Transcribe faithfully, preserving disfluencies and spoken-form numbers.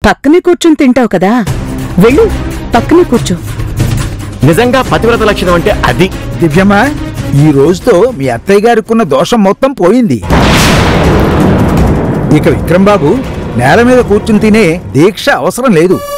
పక్కనే కూర్చుని తింటావు కదా, వెళ్ళు పక్కనే కూర్చో. నిజంగా పతివ్రత లక్షణం అంటే అది. దివ్యమ్మా, ఈ రోజుతో మీ అత్తయ్య గారికున్న దోషం మొత్తం పోయింది. ఇక విక్రమ్ బాబు నేల మీద కూర్చుని తినే దీక్ష అవసరం లేదు.